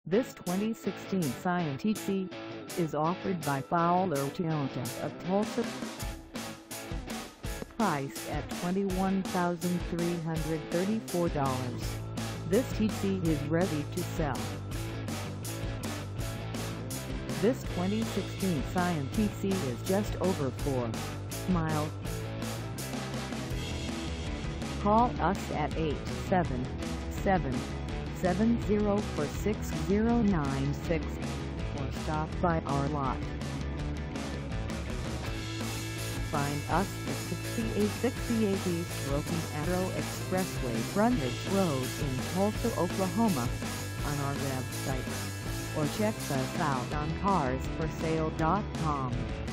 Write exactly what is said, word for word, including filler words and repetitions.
This twenty sixteen Scion T C is offered by Fowler Toyota of Tulsa. Priced at twenty-one thousand three hundred thirty-four dollars, this T C is ready to sell. This twenty sixteen Scion T C is just over four miles. Call us at eight seven seven, seven zero four, six zero nine six or stop by our lot. Find us at sixty-eight sixty-eight East Broken Arrow Expressway Frontage Road in Tulsa, Oklahoma on our website, or check us out on cars for sale dot com.